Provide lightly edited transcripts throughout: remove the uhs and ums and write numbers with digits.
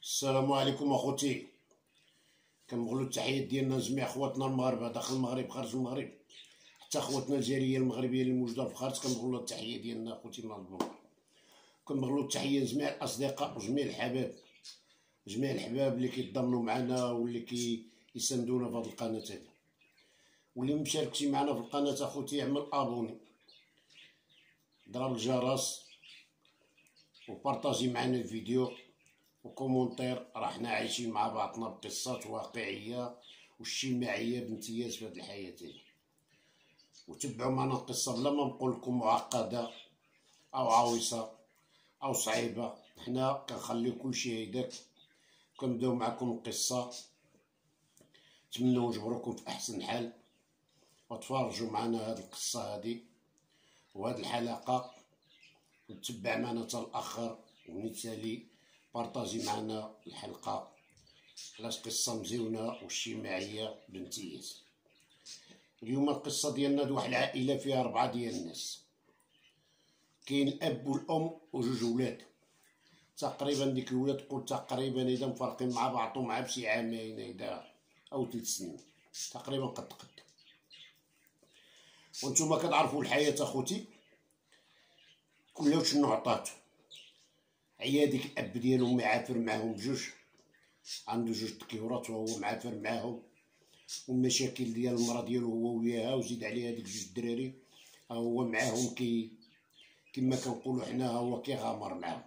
السلام عليكم اخوتي. كنبغيو التحيات ديالنا لجميع خواتنا المغاربه داخل المغرب خارج المغرب، حتى خواتنا الجاليه المغربيه اللي موجوده في الخارج كنبغيو التحيه ديالنا اخوتي من البلوك. كنبغيو التحيه لجميع الاصدقاء وجميع الحباب، جميع الحباب اللي كيتضامنوا معنا واللي كيساندونا في هذه القناه هذه، واللي مشاركتي معنا في القناه اخوتي اعمل ابوني، ضرب الجرس وبارطاجي معنا الفيديو وكومونتير. راه حنا عايشين مع بعضنا بقصات واقعيه واجتماعيه بامتياز في هذه الحياه هذه، وتبعوا معنا القصه بلا ما نقول لكم معقده او عويصه او صعيبه. حنا كنخليو كلشي هيداك، كنبداو معكم القصه. نتمنوا نجبروكم في احسن حال وتفرجوا معنا هذه القصه هذه وهذه الحلقه، وتتبع معنا حتى الاخر، ومثالي بارطاجي معنا الحلقه علاش قصه مزيونه واجتماعيه بامتياز. اليوم القصه ديالنا واحد العائله فيها 4 ديال الناس، كاين الاب والام وجوج ولاد تقريبا. ديك الولاد قول تقريبا اذا مفرقين مع بعضهم مع بشي عامين اذا او 3 سنين تقريبا قد. وانتم كتعرفوا الحياه اخوتي كلها شنو عطاتو. عيا ديك الاب ديالهم معافر معاهم بجوج، عنده 2 تكيورات وهو معافر معاهم، والمشاكل ديال المرا ديالو هو وياها، وزيد عليها ديك 2 دراري هو معاهم كما كنقولوا حنا هو كيغامر معاهم.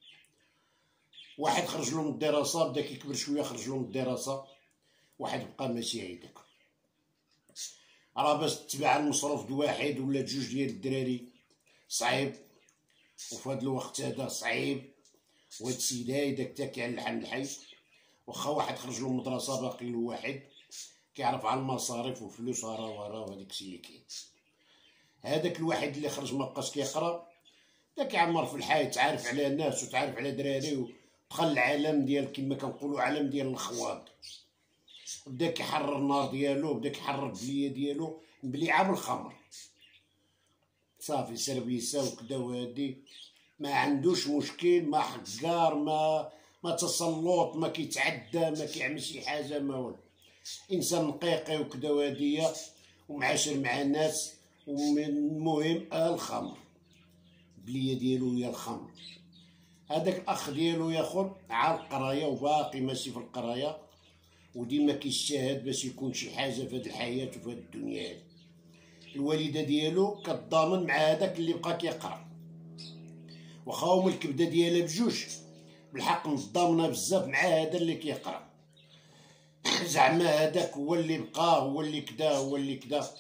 واحد خرج له من الدراسه بدا كيكبر شويه، خرج له من الدراسه، واحد بقى ماشي هيداك. راه باش تتبع المصروف د واحد ولا 2 ديال الدراري صعيب، وفي هذا الوقت هذا صعيب، وهاد السيد هيداك تا كيعلح عن الحي. واخا واحد خرج له من المدرسه باقي له واحد كيعرف على المصاريف والفلوس وراه وهداك الشيء اللي كاين. هذاك الواحد اللي خرج مابقاش كيقرا بدا كيعمر في الحي، تعارف على الناس وتعارف على دراري، ودخل العالم ديال كما كنقولوا عالم ديال الخواض. بدا كيحرر النار ديالو، بدا كيحرر البليه ديالو مبليعه بالخمر صافي سيرفيسا وكدا. وهادي ما عندوش مشكل، ما حقار، ما تسلط، ما كيتعدى، ما كيعمل شي حاجه، ما والو. انسان نقيقي وكدا وهاديه ومعاشر مع الناس. والمهم الخمر بليه ديالو هي الخمر. هذاك الاخ ديالو ياخذ على القرايه وباقي ماشي في القرايه، وديما كيجتهد باش يكون شي حاجه في هذه الحياه وفي هذه الدنيا هذه. الوالده ديالو كتضامن مع هذاك اللي بقى كيقرا، واخا هما الكبده ديالها بجوج بالحق متضامنه بزاف مع هذا اللي كيقرا. زعما هذاك هو اللي بقى، هو اللي كدا، هو اللي كدا.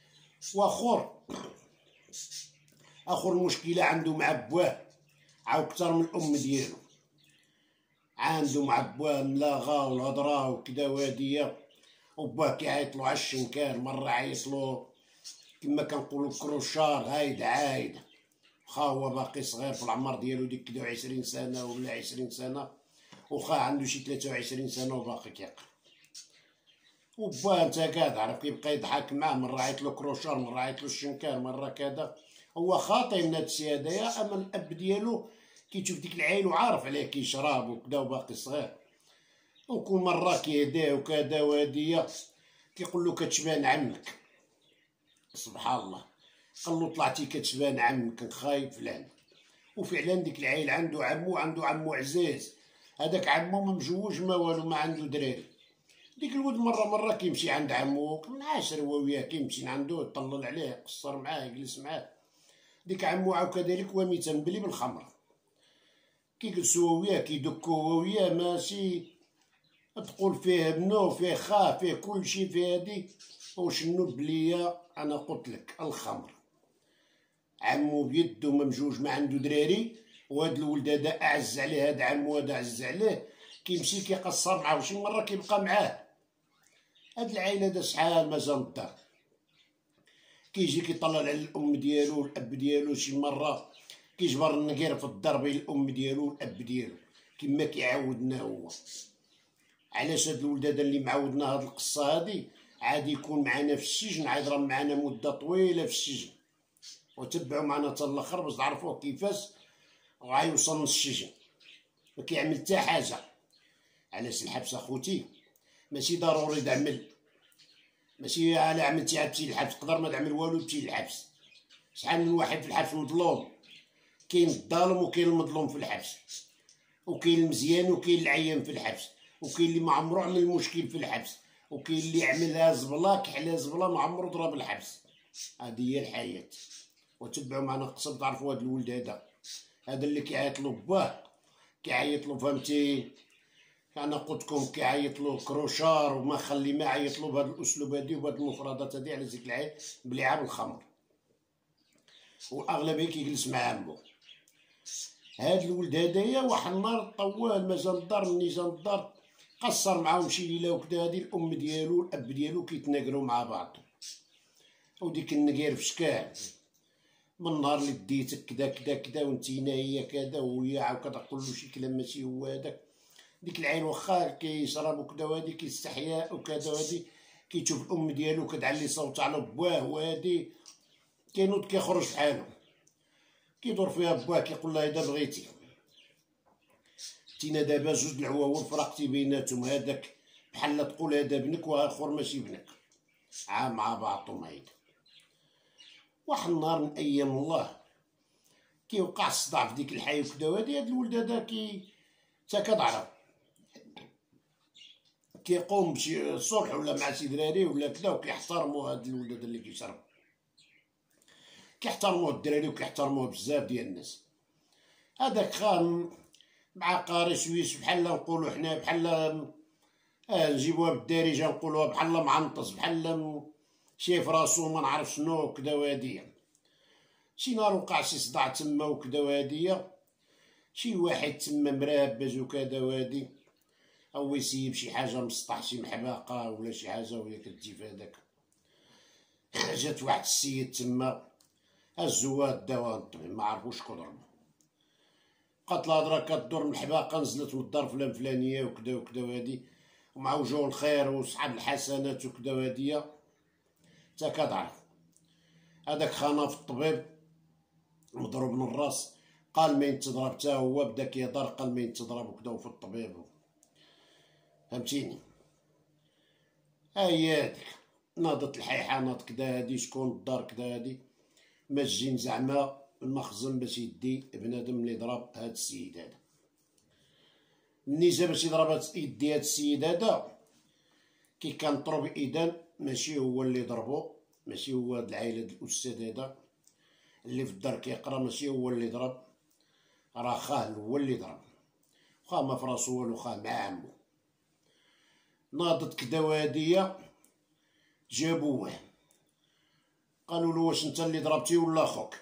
اخر المشكله عنده مع بواه عاود كثر من الام ديالو، عنده مع بواه ملاغه والهضره وكدا وهاديه. وباه كيعيطلو على الشنكار، مره عيطلو كما كنقولوا كروشار هايده عايده، واخا هو باقي صغير في العمر ديالو ديك 23 سنه ولا 20 سنه، واخا عنده شي 23 سنه وباقي كيقرا. وباه انت قاعد عارف كيبقى يضحك معاه، مره عيطلو كروشار، مره عيطلو الشنكار، مره كذا. هو خاطي من هادشي هدايا، اما الاب ديالو كيشوف ديك العين وعارف عليه كيشرب وكدا وباقي صغير، وكل مره كيهديه وكذا وهاديه. كيقول له كتشبان عمك، سبحان الله. قال له طلعتي كتشبان عمك خايب فلان. وفعلا ديك العيل عنده عمو عزيز، هذاك عمو ممجوج ما والو، ما عنده دراري. ديك الولد مره كيمشي عند عمو منعاشر هو وياه، كيمشي عنده يطلل عليه يقصر معاه يجلس معاه. ديك عمو عاو كذلك هو متنبلي بالخمر، كيجلسوا هو وياه كيدكوا هو وياه، ماشي تقول فيه ابنو فيه خاه فيه كلشي فيه هادي. وشنو بليه انا قلت لك الخمر. عمو بيدو ممجوج ما عنده دراري، وهاد الولد هذا اعز عليه، هذا عمو هذا اعز عليه، كيمشي كيقصر معاه وشي مره كيبقى معاه. هاد العائله هذا شحال مازال الدار، كيجي كيطلع على الام ديالو والاب ديالو، شي مره كيجبر النقير في الدار بين الام ديالو والاب ديالو كما كيعاودنا هو. علاش هاد الولد هذا اللي معودنا هاد القصه هادي عاد يكون معنا في السجن، عاد راه معنا مده طويله في السجن، وتبعوا معنا حتى الاخر باش تعرفوه كيفاش غيوصل من السجن. ما كيعمل حتى حاجه، علاش الحبس اخوتي ماشي ضروري تعمل، ماشي على عملتي عاد تمشي للحبس، تقدر ما تعمل والو تمشي للحبس. شحال من واحد في الحبس مظلوم، كاين الظالم وكاين المظلوم في الحبس، وكاين المزيان وكاين العيان في الحبس، وكاين اللي ما عمرو عمل مشكل في الحبس، وكاين اللي عملها زبله كحلا زبله ما عمرو ضرب الحبس. هذه هي الحياه. وتبعوا معنا قصب تعرفوا هذا الولد هذا اللي كيعيط له باه، كيعيط له فهمتي، انا قلت لكم كيعيط له كروشار وما خلي ما عيط له بهذا الاسلوب هذه وبهذه المفردات هذه على ذيك العين بلعاب الخمر، واغلبيه كيجلس مع عمو. هاد الولد هدايا واحد النهار طوال ما جا للدار، مني جا للدار قصر معاهم شي ليله وكدا، هادي الام ديالو والاب ديالو كيتناقروا مع بعض، وديك النقير في شكال من نهار اللي ديتك كدا كدا كدا وانتينا هي كذا وهي عاود كتقول له شي كلام ماشي هو هذاك. ديك العين واخا كيشرب وكدا وهادي كيستحياء وكذا وهادي، كيشوف الام ديالو كتعلي صوت على باه وهادي كينوض كيخرج بحالو، كيدور فيها باه كيقول لها اذا بغيتي تينا دابا جوج العواول فرقتي بيناتهم، هذاك بحال تقول هذا بنك واخر ماشي بنك، عام مع بعضهم. هيدا واحد النهار من ايام الله كيوقع الصداع في ديك الحي وكدا وهادي، هاد الولد هذا تا كتعرف كيقوم بشي صلح ولا مع شي دراري ولا كدا، وكيحترموا هاد الولد هذا اللي كيشرب، كيحترموه الدراري وكيحترموه بزاف ديال الناس. هذاك خام مع قاري شويش بحال نقولوا حنا بحال نجيبوها بالدارجه نقولوها بحال معنطس، بحال شايف راسو ما نعرف شنو كدا وهادي. شي نهار وقع شي صداع تما وكدا وهادي، شي واحد تما مرابج وكدا وهادي، او يسيب شي حاجه مسطح شي محباقه ولا شي حاجه وهي كتجي في هذاك. جات واحد السيد تما هزوها داوها الطبيب ما عرفوش شكون ضربو، بقات الهضره كدور من الحباقه نزلت من الدار فلان فلانيه وكدا وكدا وهادي، ومع وجوه الخير وصحاب الحسنات وكدا وهادي تا كتعرف. هذاك خانا في الطبيب مضروب من الراس، قال مين تضرب، تا هو بدا كيهضر قال مين تضرب وكدا وفي الطبيب، فهمتيني. هي هاديك ناضت الحيحه ناض كدا هادي، شكون الدار كدا هادي، ماجين زعما المخزن باش يدي بنادم اللي ضرب هاد السيد هذا. مني جا باش يضرب يدي هاد السيد هذا، كي كان طرب اذا ماشي هو اللي ضربو، ماشي هو هاد العائله د الاستاذ هذا اللي في الدار كيقرا، ماشي هو اللي ضرب، راه خاه هو اللي ضرب، خاه ما فراسو والو، خاه مع عمو. ناضت كدا وهادية جابوه قالوا له واش انت اللي ضربتي ولا خوك،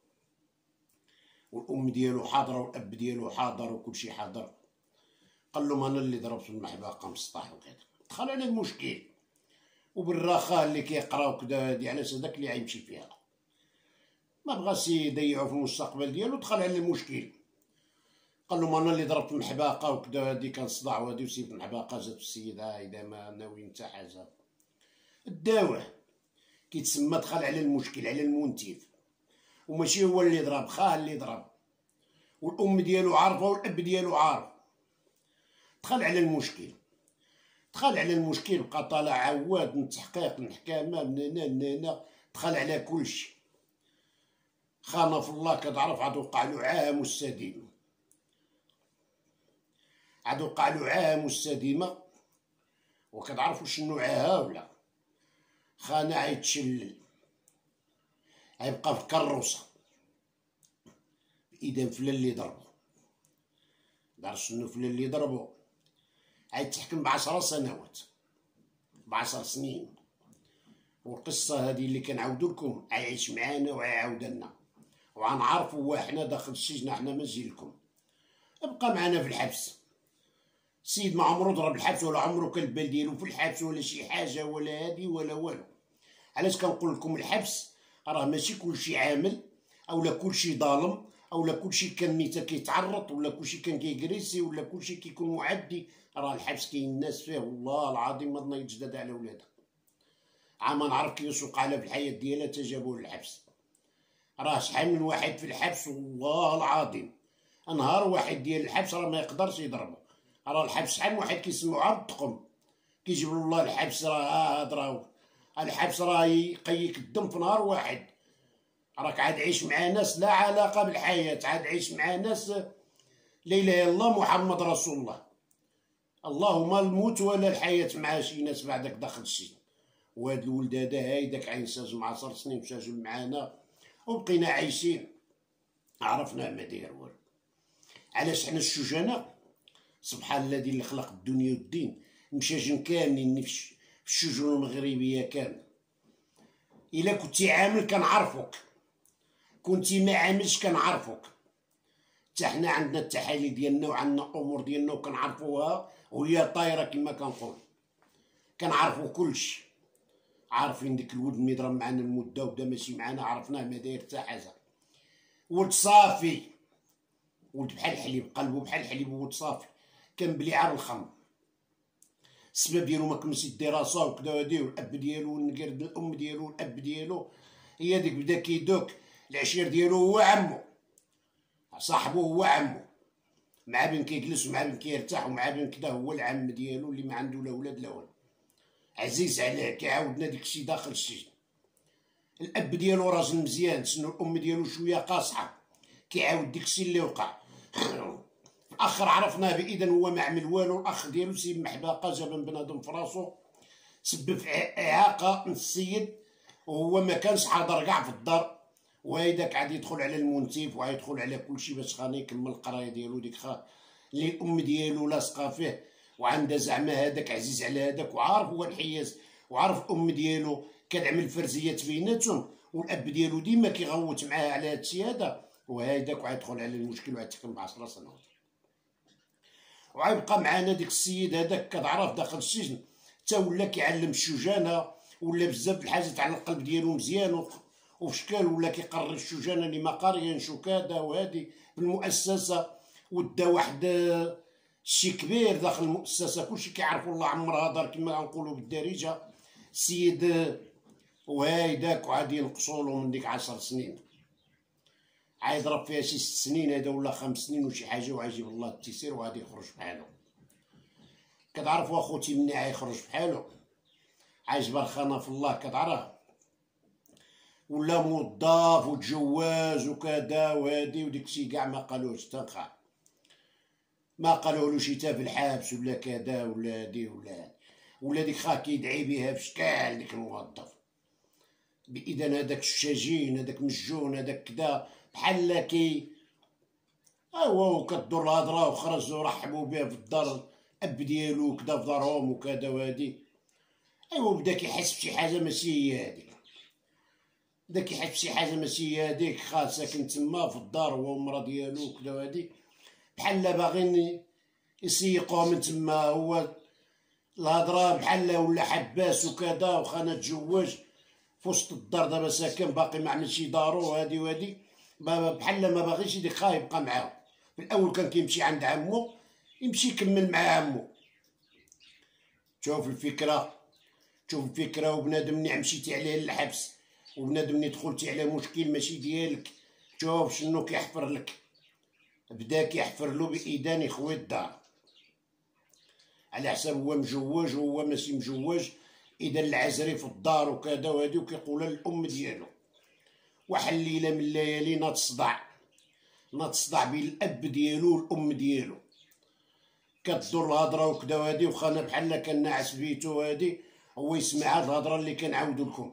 والام ديالو حاضره والاب ديالو حاضر وكلشي حاضر، قال لهم انا اللي ضربت المحباقه مسطح وكذا. دخل على المشكل وبالرخاء اللي كيقرا وكذا هادي، علاش هذاك اللي غيمشي فيها ما بغاش يضيعو في المستقبل ديالو، دخل على المشكل قال لهم انا اللي ضربت المحباقه وكذا هادي، كان صداع وهادي وسيت المحباقه جات السيد اذا ما ناوي نتا حاجه داوه، كيتسمى دخل على المشكل على المنتف، وماشي هو اللي ضرب، خاه اللي ضرب، والام ديالو عارفه والاب ديالو عارف. دخل على المشكل، دخل على المشكل، بقى طالع عواد من التحقيق من الحكامه من هنا لهنا، دخل على كلشي. خانا في الله كتعرف عاد وقع له عام والسديمه، عاد وقع له عام والسديمه، وكتعرفوا شنو عاها ولا؟ خانا عيتشلل، عيبقى في الكروسه اذا فلان اللي ضربو، دار شنو فلان اللي ضربو، عيتحكم ب10 سنوات، ب10 سنين. والقصه هذه اللي كنعاودو لكم عيعيش معانا وعيعاودها لنا، وغنعرفوا حنا داخل السجن، حنا ماشي لكم. ابقى معنا في الحبس، السيد ما عمرو ضرب الحبس ولا عمرو كان البال ديالو في الحبس ولا شي حاجه ولا هادي ولا والو. علاش كنقول لكم الحبس راه ماشي كلشي عامل اولا كلشي ظالم اولا كلشي كان ميتا كيتعرض ولا كلشي كان كيكريسي ولا كلشي كيكون معدي، راه الحبس كاين الناس فيه والله العظيم ما تنيض جداد على ولادها. عام نعرف كيفاش وقع لها في الحياه ديالها تا جابوه للحبس، راه شحال من واحد في الحبس والله العظيم نهار واحد ديال الحبس راه ما يقدرش يضربه، راه الحبس شحال من واحد كيسمعو عا الطقم كيجيب له الله الحبس، راه هاد راه الحبس راه يقيك الدم في نهار واحد. راك عاد عيش مع ناس لا علاقة بالحياة، عاد عيش مع ناس لا إله إلا الله محمد رسول الله. اللهم الموت ولا الحياة مع شي ناس بعدك داخل السجن. وهاد الولد هذا هايداك عينساجم 10 سنين مساجم معانا وبقينا عايشين، عرفنا ما داير والو. علاش حنا الشجناء سبحان الذي اللي خلق الدنيا والدين مشاجن كاملين في الشجون المغربية كامل. إلا كنتي عامل كنعرفوك، كنتي ما عاملش كنعرفوك. حتى حنا عندنا التحاليل ديالنا وعندنا امور ديالنا وكنعرفوها وهي طايره كما كنقول، كنعرفو كلشي. عارفين ديك الولد ملي ضرب معنا المده وبدا ماشي معنا عرفناه ما داير حتى حاجه. ولد صافي، ولد بحال الحليب، قلبو بحال الحليب، ولد صافي كان بليعه بالخمر. السبب ديالو ما كملش الدراسه وكدا هادي، والاب ديالو والنقرد الام ديالو والاب ديالو هي ديك بدا كيدوك العشير ديالو هو عمو، صاحبو هو عمو، مع بن كيجلس ومع بن كيرتاح ومع بن كدا هو العم ديالو اللي ما عنده لا ولاد لا والو، عزيز عليه. كيعاودنا داكشي داخل السجن. الاب ديالو راجل مزيان سنو، الام ديالو شويه قاصحه، كيعاود داكشي اللي وقع. في الاخر عرفناه باذن هو ما عمل والو. الاخ ديالو سي محباقه جاب بنادم في راسو، سبب في اعاقه من السيد وهو ما كانش حاضر كاع في الدار. وهيداك عاد يدخل على المنتف ويدخل على كلشي باش خاني يكمل القرايه ديالو. ديك اللي الام ديالو لاصقه فيه وعندها زعما هذاك عزيز على هذاك، وعارف هو الحياس، وعارف الام ديالو كتعمل فرزيات بيناتهم، والاب ديالو ديما كيغوت معاه على هادشي هذا. وهيداك وغيدخل على المشكل وغيتحكم ب10 سنوات. وغيبقى معانا ديك السيد هذاك كتعرف داخل السجن حتى ولا كيعلم الشجانه، ولا بزاف د الحاجات على القلب ديالو مزيان وفي شكال، ولا كيقرر الشجانه اللي ما قاريينش وكذا وهادي بالمؤسسه. ودا واحد شي كبير داخل المؤسسه كلشي كيعرفوا الله عمرها دار كما غنقولوا بالدارجه السيد. وهايداك وعاد ينقصولو من ديك 10 سنين، عاد يضرب فيها شي 6 سنين هذا ولا 5 سنين وشي حاجه، وعيجيب الله التيسير وغادي يخرج بحالو. كتعرفوا اخوتي مني غيخرج بحالو، عايجبر خانه في الله كتعرف، ولا موظف وتجوز وكذا وهادي وديكشي كاع ما قالوش تنخا، ما قالولوش حتى في الحبس ولا كذا ولا هادي ولا ديك خا كيدعي بها في شكال ديك الموظف. باذن هذاك الشاجين هذاك مسجون هذاك كدا بحال كي ايوا وكدور الهضره وخرج ورحبوا به في الدار الاب ديالو كدا في دارهم وكذا وهادي. ايوا بدا كيحس بشي حاجه ماشي هي هاديك، بدا كيحس بشي حاجه ماشي هي هاديك. خا ساكن تما في الدار هو والمرا ديالو وكدا وهادي، بحال باغيين يسيقوه من تما. هو الهضره بحال ولا حباس وكذا، وخانا تزوج في وسط الدار دابا ساكن باقي ما عملش دارو وهادي وهادي، بحال ما باغيش يديك خا يبقى معاهم. في الاول كان كيمشي عند عمو يمشي يكمل مع عمو. شوف الفكره وبنادم اللي مشيتي عليه للحبس وبنادم اللي دخلتي على مشكل ماشي ديالك، شوف شنو كيحفر لك. بدا كيحفر له باذان يخوي الدار على حساب هو مجوج وهو ماشي مجوج. اذا العزري في الدار وكذا وهادي، وكيقول للام ديالو واحد الليله من الليالي ناض صداع بين الاب ديالو والام ديالو. كتدور الهضره وكذا وهادي، وخانا بحال كان ناعس بيتو هادي، هو يسمع هاد الهضره اللي كنعاودو لكم.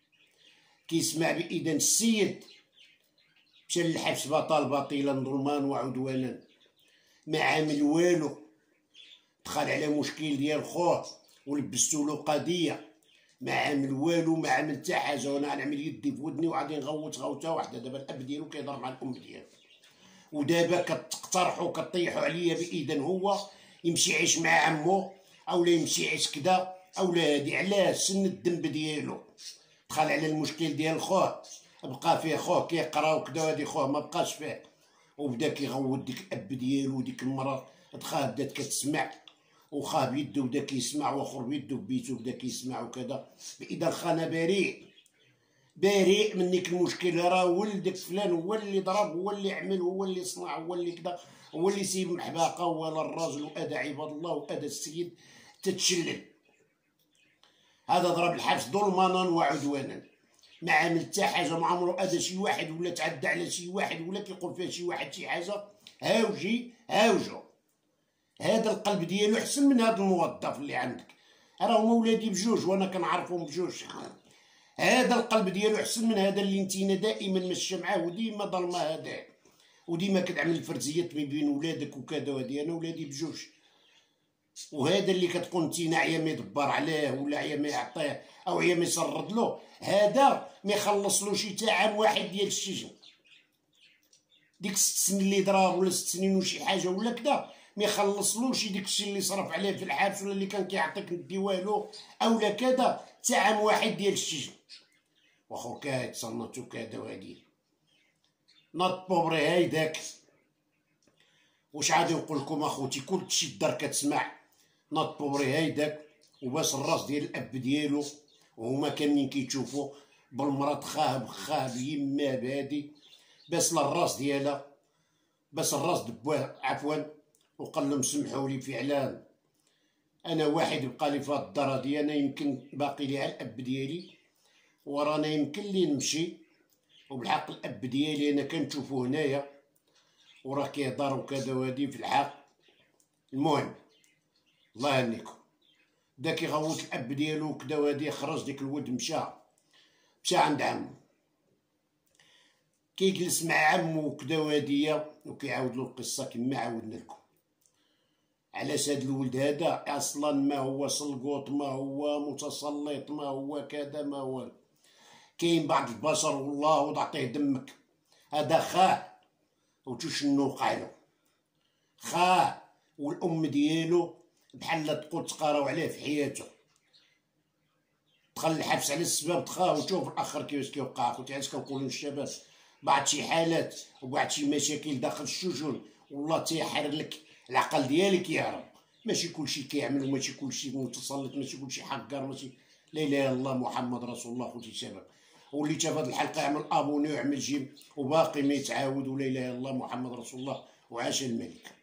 كيسمع باذن السيد مشى للحبس باطلا ظلمان وعدوانا، ما عامل والو. دخل على مشكل ديال خوه ولبستو له قضيه، ما عامل والو، ما عامل حتى حاجه. وانا غنعمل يدي في ودني وغادي نغوت غوته واحده. دابا الاب ديالو كيهضر مع الام ديالو، ودابا كتقترحوا كطيحوا عليا باذن هو يمشي يعيش مع عمو اولا يمشي يعيش كدا اولا هادي. علاش؟ سن الذنب ديالو. دخل على المشكل ديال خوه، بقى فيه خوه كيقرا وكدا هادي، خوه ما بقاش فيه، وبدا كيغوت ديك الاب ديالو وديك المرا. دخا بدات كتسمع، وخاه بيدو بدا كيسمع، واخر بيدو بيتو بدا كيسمع وكذا. باذا خانا بريء بريء من ديك المشكله، راه ولدك فلان هو اللي ضرب، هو اللي عمل، هو اللي صنع، هو اللي كذا، هو اللي سيب محباقه، هو الراجل، وأدا عباد الله، وأدا السيد تتشلل. هذا ضرب الحبس ظلمانا وعدوانا، ما عمل حتى حاجه، ما عمرو اذى شي واحد ولا تعدى على شي واحد ولا كيقول فيها شي واحد شي حاجه. هاوجو هذا القلب ديالو احسن من هذا الموظف اللي عندك، راهم ولادي بجوج وانا كنعرفهم بجوج. هذا القلب ديالو احسن من هذا اللي انتينا دائما ماشيه معاه وديما ظلمه هذا، وديما كتعمل الفرزيات ما بين ولادك وكذا. وهادي انا ولادي بجوج، وهذا اللي كتكون نتينا عيا ما يدبر عليه ولا عيا ما يعطيه او عيا ما يسرد له، هذا ما يخلصلوش حتى عام واحد ديال السجن. ديك 6 سنين اللي ضرب ولا 6 سنين وشي حاجه ولا كذا، ما يخلصلوش ديك الشيء اللي صرف عليه في الحبس ولا اللي كان كيعطيك ندي والو اولا كذا، حتى عام واحد ديال السجن. واخو كيتصنتو كذا وهادي ناض بوبري هايداك. واش غادي نقول لكم اخوتي، كلشي الدار كتسمع. ناض بوبري هايداك وباس الراس ديال الاب ديالو، وهما كاملين كيتشوفوا بالمرض خاه بيما بهادي، باس الراس ديالها، باس الراس دبوه عفوا، وقال لهم سمحوا لي فعلا انا واحد بقى لي في الدار هادي، انا يمكن باقي لي على الاب ديالي ورانا يمكن لي نمشي، وبالحق الاب ديالي انا كنشوفو هنايا وراه كيهضر وكذا وهادي في الحق. المهم الله يهنيكم، بدا كيغوت الاب ديالو وكذا وهادي، خرج ديك الولد مشى عند عمو، كيجلس مع عمو وكذا وهادي، وكيعاود له القصه كما عاودنا لكم. علاش هاد الولد هذا اصلا ما هو سلقوط، ما هو متسلط، ما هو كذا، ما هو كاين بعض البشر والله وضعطيه دمك، هذا خاه وشنو وقع له، خاه والام ديالو بحال تقول تقراو عليه في حياته، دخل الحبس على السباب تخاه، وشوف الاخر كيفاش كيوقع. اخوتي علاش كنقولوا للشباب بعض شي حالات وبعض شي مشاكل داخل السجون والله تيحرر لك العقل ديالك يهرب. ماشي كلشي كيعمل، وماشي كلشي متسلط، ماشي كلشي حقار، ماشي لا اله الا الله محمد رسول الله. خوتي الشباب، واللي شاف هاد الحلقه يعمل ابوني ويعمل جيم وباقي ما يتعاود، ولا اله الا الله محمد رسول الله، وعاش الملك.